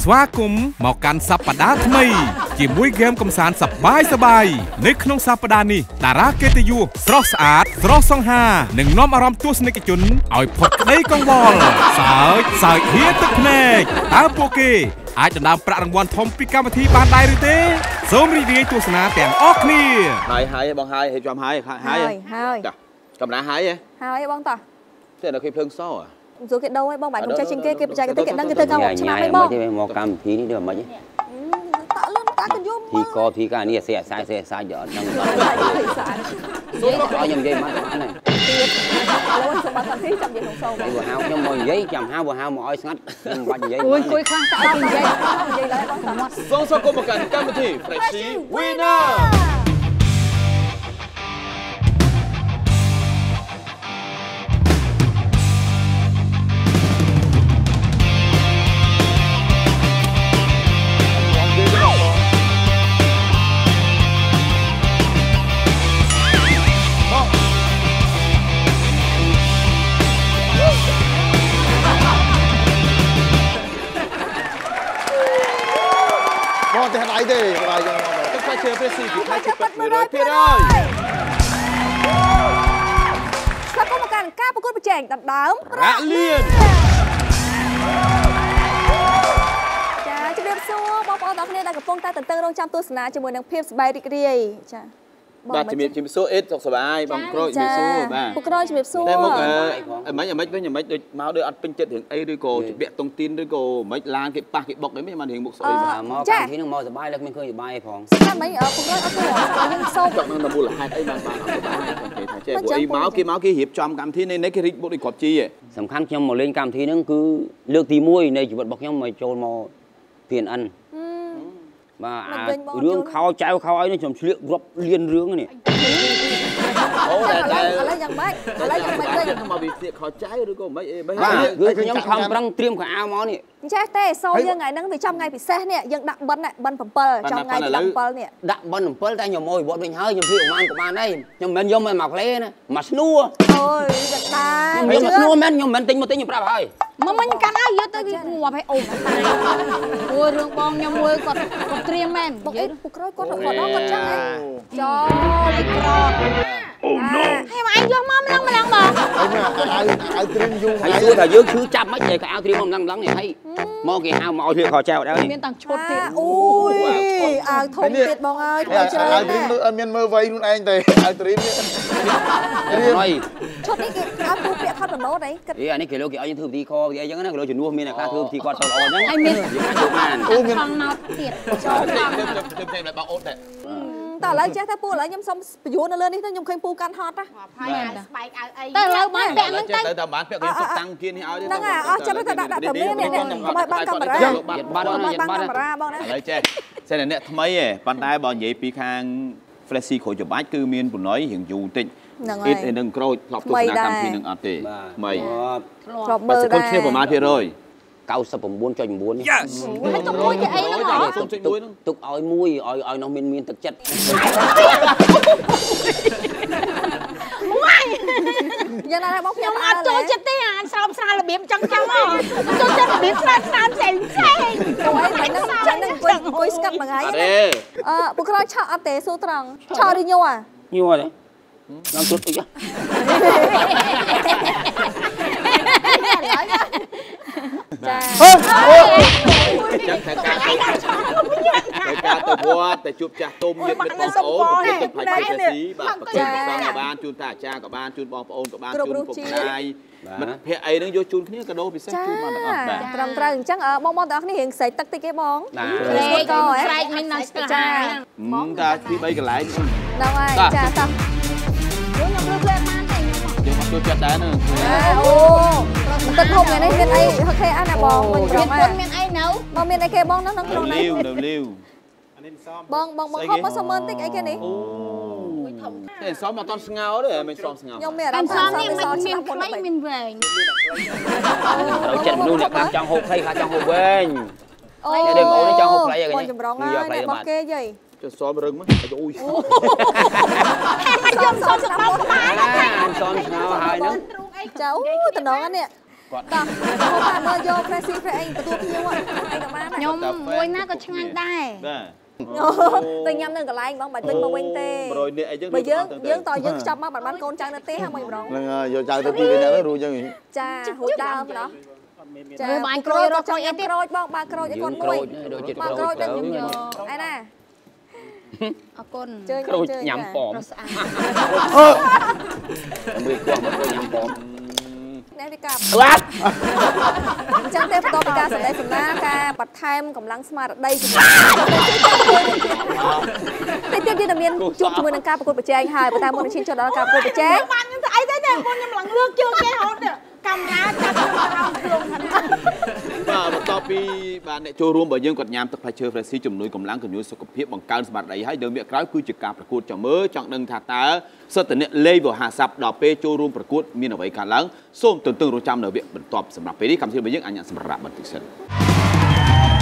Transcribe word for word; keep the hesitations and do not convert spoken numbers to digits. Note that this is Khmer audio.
ស្វាគមន៍មកកាន់សប្តាហ៍ថ្មីជាមួយហ្គេមកំសាន្តសប្បាយសប្បាយនៅក្នុងសប្តាហ៍នេះតារាកិត្តិយសស្រស់ស្អាតស្រស់សង្ហានឹងនាំអារម្មណ៍ទស្សនិកជនឲ្យផុតក្តីកង្វល់សើចសើចហៀទឹកភ្នែកតើពួកគេអាចដណ្ដើមប្រាក់រង្វាន់ធំពីកម្មវិធីបានដែរឬទេសូមរីករាយទស្សនាទាំងអស់គ្នាហើយហើយបងហើយហើយចាំហើយហើយហើយចាកំណាហើយហើយបងតោះតែដល់គេភ្លើងសចូលគេដូរឲ្យបងបាច់ខ្ញុំចេះជាងគេគេបច្ចេកទេសគេដឹងគេទៅកៅឆ្នាំឲ្យបងមកកម្មវិធីនេះដូចមិនតាក់លឿនតាក់កញ្យមធីកធីការនេះសេះសាយសេះសាយយកដឹងសូមឲ្យខ្ញុំនិយាយមកបានហើយទៀតឡូវសម្បត្តិទីចាំនិយាយក្នុងសងបើហៅខ្ញុំមកនិយាយចាំហៅបើហៅមកឲ្យស្ងាត់ខ្ញុំមិនបាច់និយាយគួយគួយខ្លះតាក់ឲ្យនិយាយនិយាយឡើយបងតាមសូមសូមគុំមកកាន់កម្មវិធី Freshie Winner thế này đi, rồi các phải chơi Freshie thì phải chụp mười rồi thế rồi. Sao có một cảnh ca một con chèn đặt đám. Rã liền. Chà, chúc đêm xua, bóng bóng đó nên là gặp phong ta tận tư trong trăm tu sna cho mùa nắng phim bay đi đi. Chà. បាទជំរាបជំរាបសួរអ៊ីតសុខសប្បាយបងក្រូចជំរាបសួរបាទពួកក្រូចជំរាបសួរតែមកអឺមិនមិនវិញមិនដូចមកដូចអត់ពេញចិត្តរឿងអីឬក៏ជំរាបតុងទីនឬក៏មិនឡានគេប៉ះគេបុកអីមិនបានរឿងមុខស្អុយបាទមកកម្មវិធីនឹងមកសប្បាយលើគ្មានឃើញសប្បាយផងតែមិនអើពួកក្រូចអត់ឃើញយើងសោកចង់នឹងមូលហេតុអីបានបានអត់សប្បាយគេថាចេះពួកអីមកគេមកគេរៀបចំកម្មវិធីនេះគេរីកបុកដូចគាត់ជីសំខាន់ខ្ញុំមកលេងកម្មវិធីហ្នឹងគឺលើកទីមួយនៃជីវិតរបស់ខ្ញុំមកចូលមក พี เอ็น เอ็น បាទរឿងខោចៅខោអីនេះខ្ញុំឆ្លៀករាប់លានរឿងនេះអូតែតែឥឡូវយ៉ាងម៉េចឥឡូវយ៉ាងម៉េចវិញមកវាស្លៀកខោចៅឬក៏មិនអីបែបគឺខ្ញុំខំប្រឹងត្រៀមខោអាវមកនេះចេះទេសូយើងថ្ងៃហ្នឹងវាចំថ្ងៃពិសេសនេះយើងដាក់បិណ្ឌបិណ្ឌ7ចំថ្ងៃទី17នេះដាក់បិណ្ឌ7តែខ្ញុំមកវត្តវិញហើយខ្ញុំព្រៀបប្រហែលក៏បានដែរខ្ញុំមិនយកមកមកក្លេណាមកស្នួរអូយវាតាខ្ញុំស្នួរមែនខ្ញុំមិនទិញមកទិញខ្ញុំប្រាប់ហើយមកមិញកាន់ឲ្យយកទៅវាងាប់ឲ្យអូនតែអូយរឿងបងខ្ញុំមួយគាត់គាត់ត្រៀមមែននិយាយពុកក្រោយគាត់គាត់ដល់គាត់ចឹងហ៎ចូលលេខក្រអូណូហើយមកអញយកមកម្លឹងម្លឹងបងអីមកឲ្យឲ្យត្រៀមយូរហើយសួរថាយើងឈឺចាប់មិនតែកៅត្រៀមមកម្លឹងម្លឹងនេះហើយមកគេហៅមកឲ្យខោចៅដែរមានតាំងឈុតទៀតអូយអាវធំទៀតបងអើយឲ្យច្រើនឲ្យត្រៀមអត់មានមើលវ័យខ្លួនឯងទេឲ្យត្រៀមនេះហើយឈុតនេះគេអត់ទូពាក្យថតបណូតអីគិតអីអានេះគេលោកគេឲ្យយើងធ្វើពិធីខគេអីចឹងណាគេលោកជំនួសមានតែការធ្វើពិធីគាត់ទៅល្អចឹងហើយមានអូមានផងណោតទៀតចូលខ្ញុំខ្ញុំខ្ញុំបងអូនដែរតែឥឡូវចេះតែពូឥឡូវខ្ញុំសុំបញ្យល់នៅលើនេះទៅខ្ញុំឃើញពូកាន់ហត់ណាហើយស្បែកអៅអីតែឥឡូវបានពាក់ហ្នឹងទៅទៅបានពាក់គេទុកតាំងគៀននេះឲ្យហ្នឹងហើយអស់ចិត្តទៅដាក់ដាក់ទៅនេះនេះបើបានកាមេរ៉ាបានបានបានកាមេរ៉ាបងណាឥឡូវចេះចេះតែអ្នកថ្មីឯងប៉ុន្តែបើនិយាយពីខាង Freshie ក្រូចច្បាច់គឺមានប៉ុណ្ណោះរៀងយូរតិចអ៊ីតនឹងក្រូចធ្លាប់ទស្សនាកម្មវិធីនឹងអត់ទេថ្មីធ្លាប់មើលដែរគ្នាប្រហែលភាគរយ 99.9នេះហើយទុកមួយទៅអីហ្នឹងហ៎ទុកមួយហ្នឹងទុកឲ្យមួយឲ្យឲ្យនោះមានមានទឹកចិត្តយ៉ាងណាបងខ្ញុំអត់ចូលចិត្តទេអាស្រោមស្រាលរបៀបចឹងចឹងហ៎ចូលចិត្តរបៀបស្រាលស្រាលផ្សេងផ្សេងអូយមិនហ្នឹងចឹងហ្នឹងអង្គុយអង្គុយស្កាត់មួយថ្ងៃអឺពួកក្រោយឆក់អត់ទេសួរត្រង់ឆក់ឬញ័រញ័រទេឡើងជុតអីចាចាចឹងតែការតែការទៅវត្តតែជួបចាស់ទុំញាតិមិត្តបងប្អូនទៅទឹកផៃភេទស៊ីបាទប្រកបតាមក៏បានជូនតាអាចារ្យក៏បានជូនបងប្អូនក៏បានជូនពុកម្ដាយមិត្តភក្តិអីហ្នឹងយកជូនគ្នាកាដូពិសេសជូនបានទាំងអស់បាទត្រឹមត្រូវអញ្ចឹងបងបងទាំងអស់គ្នារៀងស្រែកទឹកតិចទេបងស្រែកក៏ស្រែកមិញនៅស្ទើរចាបងតាពីបីកន្លែងហ្នឹងហើយចាតាខ្ញុំលើកលែងបានទេយើងមកជួយចិត្តដែរហ្នឹងអូទឹកហូបថ្ងៃនេះមានអីអូខេអាណាបងមានមានមានអីនៅបងមានអីគេបងនៅក្នុងក្នុងនេះលាវនៅលាវអានេះសមបងបងបងហូបមកសមមើលតិចអីគេនេះអូយធំតែសមអត់តស្ងោទេមិនសមស្ងោខ្ញុំមានអារម្មណ៍សមនេះមិនមានខ្លីមានវែងត្រូវចិត្តមនុស្សអ្នកខ្លះចង់ហូបខ្លីខ្លះចង់ហូបវែងអូយតែបងនេះចង់ហូបខ្លីហ្នឹងបងចម្រងហើយរបស់គេយាយចុះសមរឹងមកអូយខ្ញុំសមស្ងោក្បាលណាសមស្ងោហើយហ្នឹងចៅតំណងនេះគាត់តោះហូបបានមើលយក Crazy ព្រះអីទទួលភ្ញៀវអីក៏បានខ្ញុំមួយណាក៏ឆ្ងាញ់ដែរបាទទៅញ៉ាំនៅកន្លែងបងបាច់ពេញមកវិញទេប្រយនេះអីចឹងបើយើងយើងតយើងខ្ចប់មកបាត់បានកូនចៅនៅទេហ្នឹងម្ដងហ្នឹងយកចៅទៅពីរនាក់ទៅរួចចឹងចាហួចដើមណោះចាបាញ់ក្រូចរត់ក្រូចអីទៀតក្រូចបងបើក្រូចឲ្យគាត់មួយបើក្រូចទៅខ្ញុំយកឯណាអរគុណជើញក្រូចញ៉ាំប៉មស្អាតមើលគាត់មកញ៉ាំប៉មនេះទីកាប់បាត់អញ្ចឹងទេបន្តពីការសម្ដែងសម្ដាការបន្ថែមកម្លាំងស្មារតីតែទៀតទៀតមានជួបជាមួយនឹងការប្រកួតប្រជែងហើយប៉ុន្តែមុននឹងឈានចូលដល់ការប្រកួតប្រជែងបានខ្ញុំទៅអីទេមុនខ្ញុំឡើងលើកជើងគេហូតកាមេរ៉ាចាប់ខ្ញុំអារម្មណ៍ខ្លួនហ្នឹងបាទបន្ទាប់ពីបាទអ្នកចូលរួមបើយើងគាត់ញ៉ាំទឹកផ្លែឈើ Fresh ជំនួយកម្លាំងជំនួយសុខភាពបង្កើនស្មារតីហើយលើកក្រោយគឺជាការប្រកួតចាំមើលចង់ដឹងថាតើសិទ្ធិអ្នកលេងវោហាស័ព្ទដល់ពេលចូលរួមប្រកួតមានអ្វីកើតឡើងសូមទន្ទឹងរង់ចាំនៅវគ្គបន្ទាប់សម្រាប់ពេលនេះកម្មវិធីរបស់យើងអញ្ញាសម្រាប់បន្តិចសិន